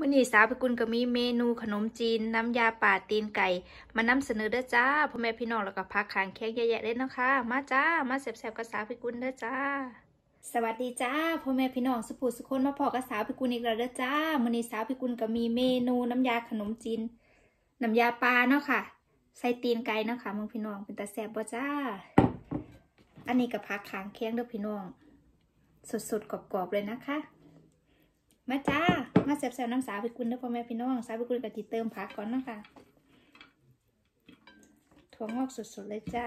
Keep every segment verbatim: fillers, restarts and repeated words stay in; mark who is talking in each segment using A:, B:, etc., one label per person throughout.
A: วันนี้สาวพิกุลก็มีเมนูขนมจีนน้ำยาป่าตีนไก่มานำเสนอเด้อจ้าพ่อแม่พี่น้องแล้วก็พักขางเคียงเยอะๆเลยนะคะมาจ้ามาแซ่บๆกับสาวพิกุลเด้อจ้าสวัสดีจ้าพ่อแม่พี่น้องสุภูสุคนมาพอกับสาวพิกุลอีกแล้วเด้อจ้าวันนี้สาวพิกุลก็มีเมนูน้ำยาขนมจีนน้ำยาปลาเนาะค่ะใส่ตีนไก่เนาะค่ะมึงพี่น้องเป็นตาแซ่บบ่จ้าอันนี้กับพักขางเคียงเด้อพี่น้องสดๆกรอบๆเลยนะคะมาจ้ามาแซ่บๆน้ำสาวพิกุลเด้อพ่อแม่พี่น้องสาวพิกุลกับจีเติมผักก่อนเนาะค่ะถั่วงอกสดๆเลยจ้า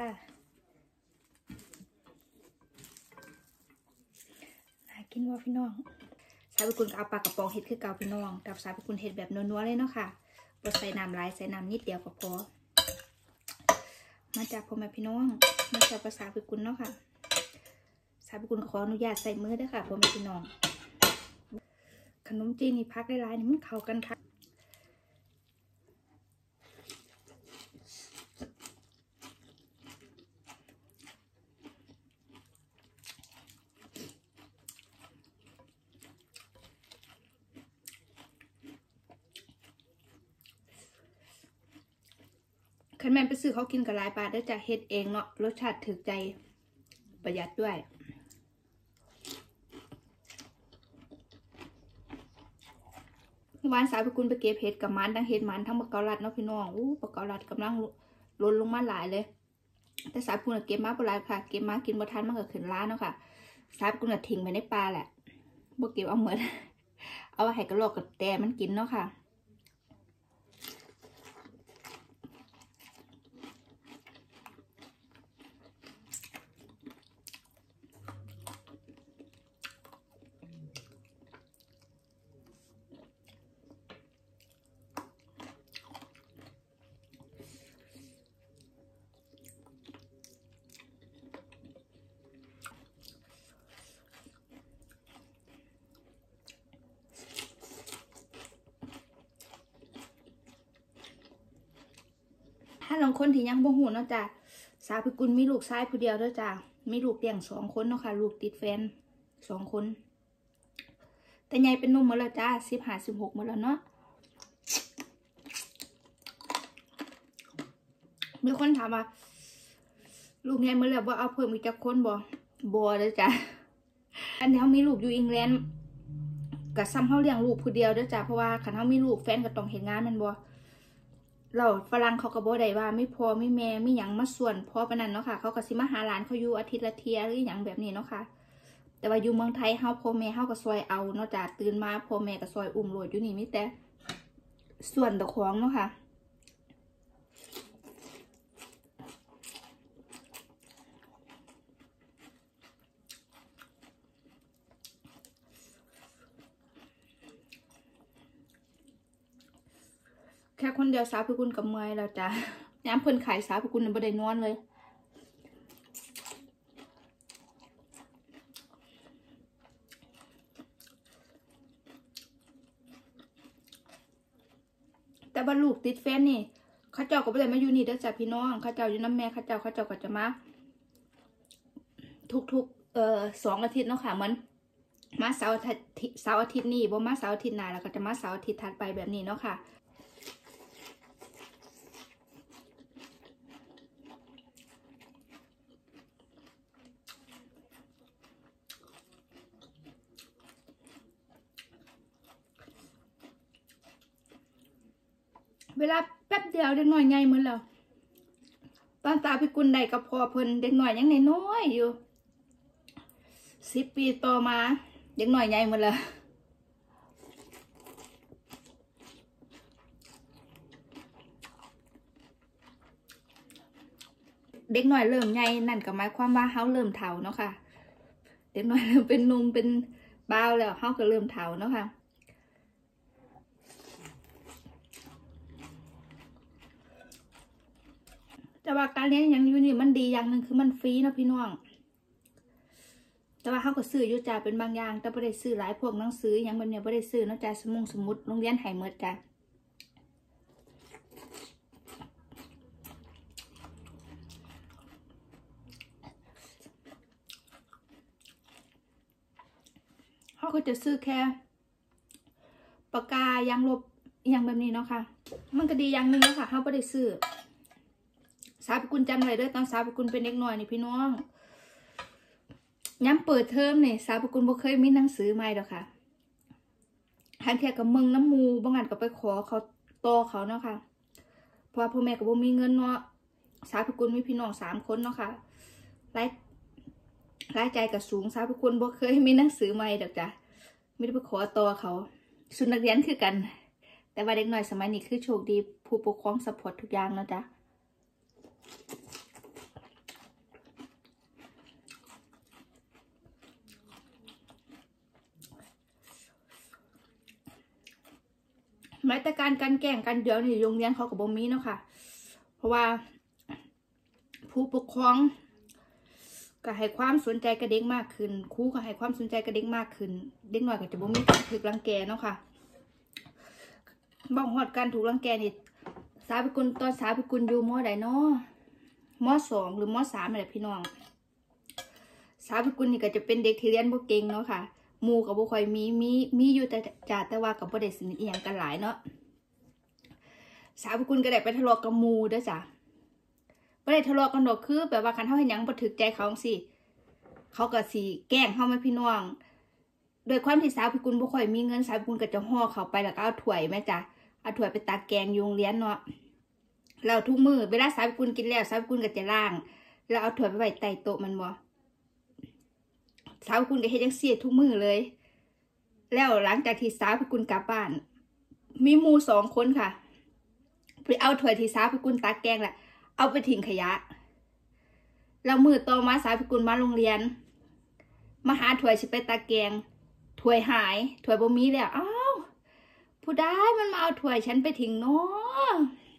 A: น่ากินว่าพี่น้องสาวพิกุลเอาปลากระป๋องเห็ดคือเก่าพี่น้องกับสาวพิกุลเห็ดแบบนัวๆเลยเนาะค่ะบ่ใส่น้ำลายใส่น้ำนิดเดียวก็พอมาจ้าพ่อแม่พี่น้องมาแซ่บภาษาพิกุลเนาะค่ะสาวพิกุลขออนุญาตใส่มือด้วยค่ะพ่อแม่พี่น้องขนมจีนนี่พักได้หลายนี่มันเข้ากันค่ะคันแม่ไปซื้อเขากินกับหลายบาทได้จากเฮ็ดเองเนาะรสชาติถึกใจประหยัดด้วยวานสาวพิกุลไปเก็บเห็ดกับมันทั้งเห็ดมันทั้งมะเกาลัดเนาะพี่น้องอู้มะเกาลัดกำลังล้นลงมาหลายเลยแต่สาวพิกุลเก็บมาปลายค่ะเก็บมากินบ่ทันมันก็ขึ้นร้านเนาะค่ะสาวพิกุลทิ้งไปในปลาแหละบ่เก็บเอาเหมือนเอาให้กระรอกกับแตมันกินเนาะค่ะถ้าลองคนที่ยังบ่หูเนาะจ้ะสาวพิกุลมีลูกชายผู้เดียวเด้อจ้ะมีลูกเลี้ยงสองคนเนาะค่ะลูกติดแฟนสองคนแต่ใหญ่เป็นนุ่มหมดแล้วจ้าสิบห้าสิบหกหมดแล้วเนาะมีคนถามว่าลูกใหญ่หมดแล้วว่าเอาเพิ่มอีกจักคนบ่บ่เด้อจ้ะอันนี้เขามีลูกอยู่อังกฤษกับซ้ำเขาเลี้ยงลูกผู้เดียวเด้อจ้ะเพราะว่าคันเขามีลูกแฟนก็ต้องเห็นงานมันบ่เราฝรั่งเขาก็บอกได้ว่าไม่พอไม่แม่ไม่หยังมาส่วนพอปนันเนาะค่ะเขาก็สิมาหาหลานเขาอยู่อาทิตย์ละเทียหรือหยังแบบนี้เนาะค่ะแต่ว่าอยู่เมืองไทยเฮาพ่อแม่เฮาก็ซอยเอาเนาะจ้ะตื่นมาพ่อแม่ก็ซอยอุ้มโหลดอยู่นี่มิแต่ส่วนตะของเนาะค่ะแค่คนเดียวสาวพิกุลกับเมย์แล้วจ้ะย้ำเพิ่นขายสาวพิกุลบ่ได้นอนเลยแต่ว่าลูกติดแฟนนี่ข้าเจ้าก็บ่ได้มาอยู่นี่เด้อจ้ะพี่น้องข้าเจ้าอยู่น้ำแม่ข้าเจ้าข้าเจ้าก็จะมาทุกๆเอ่อสองอาทิตย์เนาะค่ะเหมือนมาเสาร์อาทิตย์เสาร์อาทิตย์นี่บ่มาเสาร์อาทิตย์หน้าแล้วก็จะมาเสาร์อาทิตย์ถัดไปแบบนี้เนาะค่ะเวลาแป๊บเดียวเด็กน้อยใหญ่เหมือนแล้วตอนตาพิกุลได้กับพ่อเพิ่นเด็กน้อยยังน้อยอยู่สิบปีต่อมาเด็กน้อยใหญ่เหมือนแล้วเด็กน้อยเริ่มใหญ่นั่นก็หมายความว่าเฮาเริ่มเฒ่าเนาะค่ะเด็กน้อยเริ่มเป็นหนุ่มเป็นบ่าวแล้วเฮาก็เริ่มเฒ่าเนาะค่ะแต่ว่าการเลี้ยงอย่างอยู่นี่มันดีอย่างหนึ่งคือมันฟรีนะพี่น้องแต่ว่าเขาก็ซื้ออยู่จ้าเป็นบางอย่างแต่ไม่ได้ซื้อหลายพวกหนังสืออย่างแบบเนี้ยไม่ได้ซื้อนะจ้าสมุงสมุดโรงเรียนไห้เมดจ้า เขาก็จะซื้อแค่ปากกายางลบอย่างแบบนี้เนาะค่ะมันก็ดีอย่างหนึ่งเนาะค่ะเขาไม่ได้ซื้อสาวพิกุลจำเลยด้วยตอนสาวพิกุลเป็นเด็กหน่อยนี่พี่น้องย้ำเปิดเทอมเนี่ยสาวพิกุลบ่เคยมีหนังสือใหม่ดอกค่ะทางเทียกับเมืองน้ำมูบางงานก็ไปขอเขาโตเขาเนาะค่ะเพราะพ่อแม่ก็บ่มีเงินเนาะสาวพิกุลมีพี่น้องสามคนเนาะค่ะรายรายใจกับสูงสาวพิกุลบ่เคยมีหนังสือใหม่ดอกจ้ะไม่ได้ไปขอโตเขาสุนักเรียนคือกันแต่ว่าเด็กหน่อยสมัยนี้คือโชคดีผู้ปกครองซัพพอร์ตทุกอย่างนะจ๊ะมาตรการการแกล้งกันเดี๋ยวนี้โรงเรียนเขากับบ่มีเนาะค่ะเพราะว่าผู้ปกครองก็ให้ความสนใจกับเด็กมากขึ้นครูก็ให้ความสนใจกับเด็กมากขึ้นเด็กหน่อยก็จะบ่มีการถูกรังแกเนาะค่ะบ้องหอดการถูกรังแกนี่สาวพิกุลตอนสาวพิกุลอยู่มอใดเนาะมอสองหรือมอสามอะไรพี่น้องสาวพิกุลนี่ก็จะเป็นเด็กที่เรียนบ่เก่งเนาะค่ะหมู่กับบ่ค่อยมีมีมีอยู่แต่จ่าแต่ว่ากับบ่ได้สนิทอีหยังกันหลายเนาะสาวพิกุลก็ได้ไปทะเลาะกับหมู่เด้อจ้ะบ่ได้ทะเลาะกันดอกคือแบบว่าคันเฮาเฮ็ดหยังบ่ถูกใจเขาจังซี่เขาก็สิแกล้งเฮาแม่พี่น้องโดยความที่สาวพิกุลบ่ค่อยมีเงินสาวพิกุลก็จะห่อเขาไปแล้วก็เอาถ้วยแม่จ้ะเอาถ้วยไปตักแกงอยู่โรงเรียนเนาะแล้วทุกมื้อเวลาสาวพิกุลกินแล้วสาวพิกุลก็จะล้างแล้วเอาถ้วยไปไว้ใต้โต๊ะมันบ่สาวพิกุลก็เฮ็ดจังซี่ทุกมื้อเลยแล้วหลังจากที่สาวพิกุลกลับบ้านมีหมู่สองคนค่ะไปเอาถ้วยที่สาวพิกุลตักแกงแหละเอาไปทิ้งขยะแล้วมื้อต่อมาสาวพิกุลมาโรงเรียนมาหาถ้วยสิไปตักแกงถ้วยหายถ้วยบ่มีแล้วอ้าวผู้ใดมันมาเอาถ้วยฉันไปทิ้งเนาะ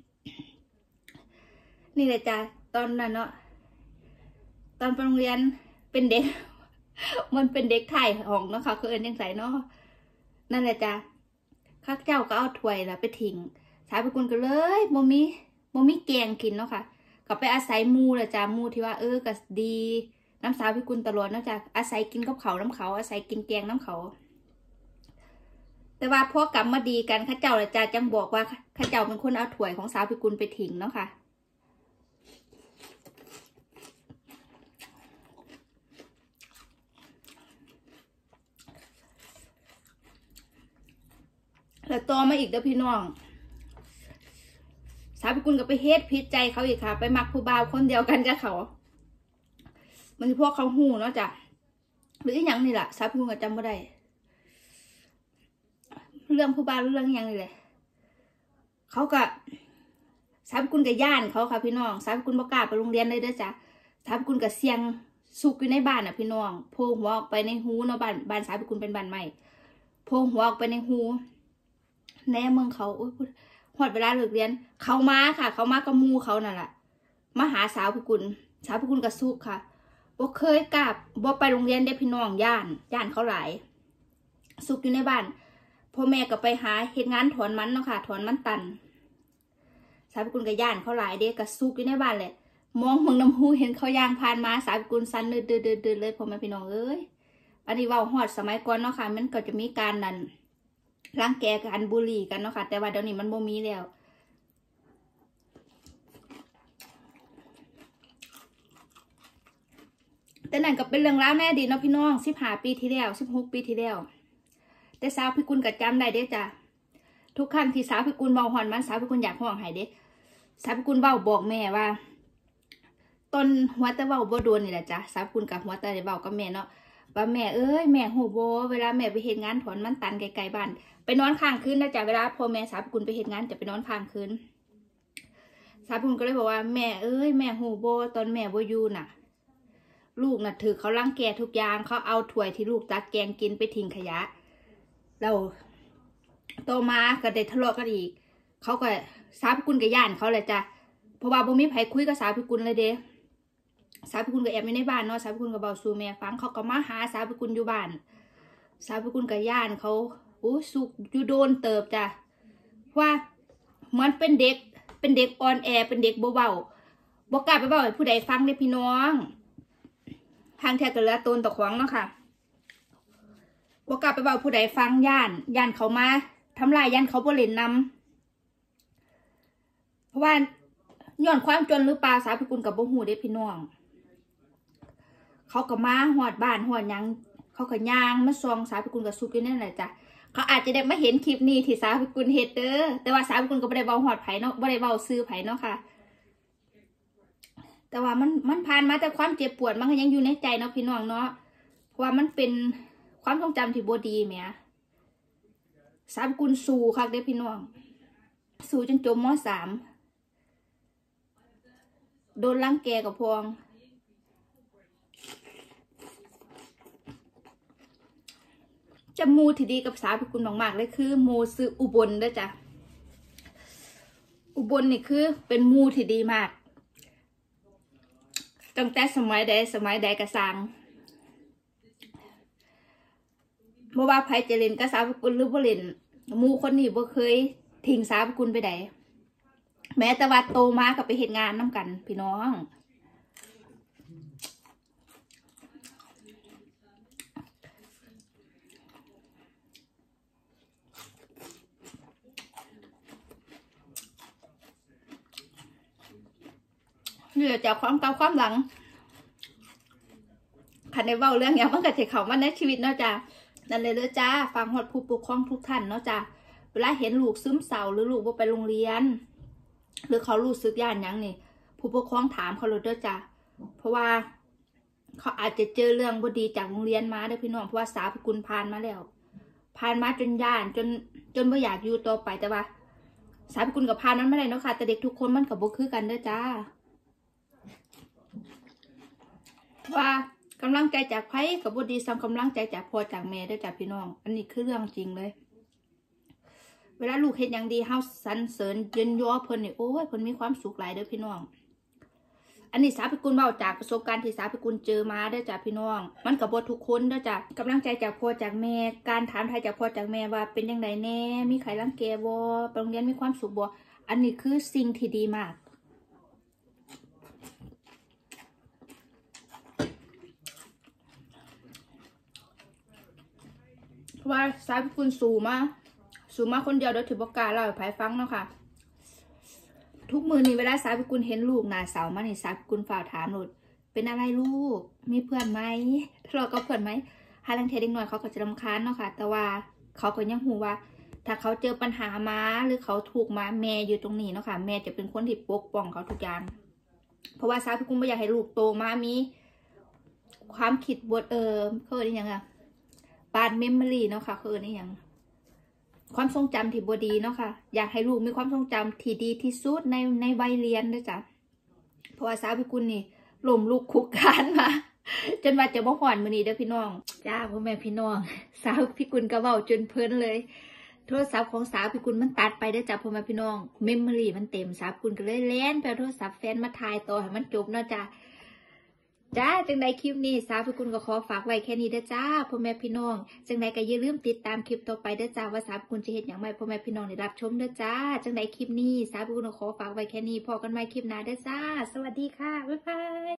A: นี่แหละจ้ะตอนนั้นเนาะตอนไปโรงเรียนเป็นเด็กมันเป็นเด็กไทยห้องเนาะค่ะคือเอิ้นจังไสเนาะนั่นแหละจ้ะข้าเจ้าก็เอาถ้วยแล้วไปทิ้งสาวพิกุลก็เลยบ่มีบ่มีแกงกินเนาะค่ะก็ไปอาศัยหมู่แหละจ้ะหมู่ที่ว่าเออก็ดีน้ำสาวพิกุลตลอดเนาะจ้ะอาศัยกินกับเขาน้ำเขาอาศัยกินแกงน้ำเขาแต่ว่าพอกลับมาดีกันข้าเจ้าแหละจ้ะจังบอกว่าข้าเจ้าเป็นคนเอาถ้วยของสาวพิกุลไปทิ้งเนาะค่ะแล้วต่อมาอีกเด้อพี่น้องสาวพิกุลก็ไปเฮ็ดพิษใจเขาอีกค่ะไปมักผู้บ่าวคนเดียวกันกับเขามันพวกเขาหูเนาะจ้ะหรืออย่างนี่แหละสาวพิกุลก็จำไม่ได้เรื่องผู้บ่าวเรื่องอย่างนี่แหละเขาก็สาวพิกุลกับย่านเขาค่ะพี่น้องสาวพิกุลบ่กล้าไปโรงเรียนเลยเด้อจ้ะสาวพิกุลกับเสียงสุกอยู่ในบ้านอ่ะพี่น้องโผล่หัวออกไปในหูเนาะบ้านบ้านสาวพิกุลเป็นบ้านใหม่โผล่หัวออกไปในหูแน่เมืองเขาอุ้ยหอดเวลาเลิกเรียนเขามาค่ะเขามากับมูเขานั่นแหละมาหาสาวพิกุลสาวพิกุลกับสุกค่ะบ่เคยกลับบ่ไปโรงเรียนได้พี่น้องย่านย่านเขาหลายสุกอยู่ในบ้านพ่อแม่ก็ไปหาเฮ็ดงานถอนมันเนาะค่ะถอนมันตันสาวพิกุลกับย่านเขาหลายเด็กกับสุกอยู่ในบ้านแหละมองเมืองน้ำหูเห็นเขาย่างผ่านมาสาวพิกุลสั่นเดือดเดือดเดือดเลยพ่อแม่พี่น้องเอ้ยอันนี้ว่าหอดสมัยก่อนเนาะค่ะมันก็จะมีการนั้นร่างแกกันบุหรี่กันเนาะค่ะแต่ว่าเดี๋ยวนี้มันบ่มีแล้วแต่นั่นก็เป็นเรื่องราวแน่ดีเนาะพี่น้องสิบห้าปีที่แล้วสิบหกปีที่แล้วแต่สาวพิกุลก็จำได้เด้จ้ะทุกครั้งที่สาวพิกุลเบาหอนมันสาวพิกุลอยากห้องหายเด้สาวพิกุลเบาบอกแม่ว่าตอนหัวตะเบาบ่โดนนี่แหละจ้ะสาวพิกุลกับหัวตะเบากับแม่เนาะว่าแม่เอ้ยแม่หูโบเวลาแม่ไปเฮ็ดงานถอนมันตันไกลๆบ้านไปนอนค้างคืนนะจ๊ะเวลาพ่อแม่สาวพิกุลไปเฮ็ดงานจะไปนอนค้างคืนสาวพิกุลก็เลยบอกว่าแม่เอ้ยแม่หูโบตอนแม่บ่อยู่น่ะลูกน่ะถือเขารังแกทุกอย่างเขาเอาถ้วยที่ลูกตักแกงกินไปทิ้งขยะแล้วโตมาก็ได้ทะเลาะกันอีกเขาก็สาวพิกุลกับย่านเขาแหละจ้ะเพราะว่าบ่มีไผคุยกับสาวพิกุลเลยเด้สาวพิกุลก็แอบอยู่ในบ้านเนาะสาวพิกุลก็เบาสู่แม่ฟังเขาก็มาหาสาวพิกุลอยู่บ้านสาวพิกุลกับย่านเขาโอ้สุกอยู่โดนเติบจ้ะว่ามันเป็นเด็กเป็นเด็กอ่อนแอเป็นเด็กเบาๆบอกกล้าไปเบาให้ผู้ใดฟังเลยพี่น้องทางแท้ก็เหลือตนตะขวางเนาะค่ะบอกกล้าไปเบาผู้ใดฟังย่านย่านเขามาทำลายยันเขาบ่เล่นนำเพราะว่าย้อนความจนหรือเปล่าสาวพิกุลกับบ่ฮู้เด้พี่น้องเขาก็มาหอดบ้านหอดยังเขาก็ย่างมาซองสาวพิกุลกับซุปอยู่นั่นแหละจ้ะเขาอาจจะได้มาเห็นคลิปนี้ที่สาวพิกุลเฮ็ดเด้อแต่ว่าสาวพิกุลก็บ่ได้เว้าหอดไผเนาะบ่ได้เว้าซื้อไผเนาะค่ะแต่ว่ามันมันผ่านมาแต่ความเจ็บปวดมันก็ยังอยู่ในใจเนาะพี่น้องเนาะเพราะว่ามันเป็นความทรงจำที่บ่ดีแหมสาวพิกุลสู้คักเด้พี่น้องสู้จนจบม.สาม โดนรังแกกับพองจะมูที่ดีกับสาวพิกุลมากๆเลยคือมูซื้ออุบลเด้อจ้ะอุบลนี่คือเป็นมูที่ดีมากตั้งแต่สมัยใดสมัยใดกระซังเมื่อว่าไผจะเล่นกับสาวพิกุลหรือบ่เล่นมูคนนี้บ่เคยทิ้งสาวพิกุลไปไหนแม้แต่ว่าโตมากับไปเฮ็ดงานน้ำกันพี่น้องนี่จากความเก่าความหลังคันในเว้าเรื่องอย่างมันก็จะเข้ามาในชีวิตเนาะจ้ะนั่นเลยเด้อจ้าฟังฮอดผู้ปกครองทุกท่านเนาะจ้ะเวลาเห็นลูกซึมเศร้าหรือลูกบ่ไปโรงเรียนหรือเขารู้สึกย่านยังนี่ผู้ปกครองถามเขาเลยเด้อจ้ะเพราะว่าเขาอาจจะเจอเรื่องบ่ดีจากโรงเรียนมาเด้อพี่น้องเพราะว่าสาวพิกุลผ่านมาแล้วผ่านมาจนย่านจนจนไม่อยากอยู่ต่อไปแต่ว่าสาวพิกุลกับผ่านนั้นไม่ได้เนาะค่ะแต่เด็กทุกคนมันกับบ่คือกันเด้อจ้าว่ากำลังใจจากไผกับบ่ดีซ้ำกำลังใจจากพ่อจากแม่เด้อจ้ะพี่น้องอันนี้คือเรื่องจริงเลยเวลาลูกเฮ็ดอย่างดีเฮาสรรเสริญเยินยอเพิ่นนี่โอ้ยเพิ่นมีความสุขหลายเด้อพี่น้องอันนี้สาวพิกุลเว้าจากประสบการณ์ที่สาวพิกุลเจอมาเด้อจ้ะพี่น้องมันก็บ่ทุกคนเด้อจ้ะกำลังใจจากพ่อจากแม่การถามไทยจากพ่อจากแม่ว่าเป็นจังไดแน่มีใครรังแกบ่ไปโรงเรียนมีความสุขบ่อันนี้คือสิ่งที่ดีมากเพราะว่าสาวพิกุลสู้มาสู้มาคนเดียวโดยถือบอกล้าเล่าให้ไผฟังเนาะค่ะทุกมือนี่เวลาสาวพิกุลเห็นลูกหน้าเสามานี่สาวพิกุลฝ่าถามหลุดเป็นอะไรลูกมีเพื่อนไหมทะเลาะกับเพื่อนไหมฮาลังเทเด็กน้อยเขาก็จะรำคาญเนาะค่ะแต่ว่าเขาก็ยังหูว่าถ้าเขาเจอปัญหามาหรือเขาถูกมาแม่อยู่ตรงนี้เนาะค่ะแม่จะเป็นคนที่ปกป้องเขาทุกอย่างเพราะว่าสาวพิกุลไม่อยากให้ลูกโตมามีความคิดบทเออเขาเรียกยังไงบาดเมมโมรี่เนาะค่ะคือนี่อย่างความทรงจำที่บดีเนาะค่ะอยากให้ลูกมีความทรงจำที่ดีที่สุดในในวัยเรียนด้วยจ้ะเพราะว่าสาวพิกุลนี่ล้มลุกคุกคานมาจนว่าจะบ่หอนมื้อนี้เด้อพี่น้องจ้าพ่อแม่พี่น้องสาวพิกุลก็เว้าจนเพลินเลยโทรศัพท์ของสาวพิกุลมันตัดไปเด้อจ้ะพ่อแม่พี่น้องเมมโมรี่มันเต็มสาวพิกุลก็เลยแล่นไปเอาโทรศัพท์แฟนมาถ่ายต่อให้มันจบเนาะจ้ะจ้าจังใดคลิปนี้สาวพิกุลก็ขอฝากไว้แค่นี้เด้อจ้าพ่อแม่พี่น้องจังใดก็อย่าลืมติดตามคลิปต่อไปเด้อจ้าว่าสาวพิกุลจะเฮ็ดหยังใหม่พ่อแม่พี่น้องได้รับชมเด้อจ้าจังใดคลิปนี้สาวพิกุลก็ขอฝากไว้แค่นี้พอกันใหม่คลิปหน้าเด้อจ้าสวัสดีค่ะบ๊ายบาย